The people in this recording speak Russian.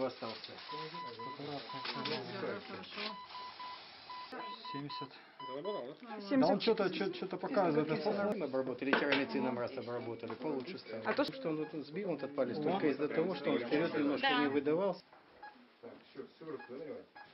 остался. 70. Да он 70. что-то показывает. Обработали, тирамицином раз обработали, получше стало. А то, что он вот сбил этот палец только из-за того, что он вперед немножко не выдавался. Так, все раскрывай.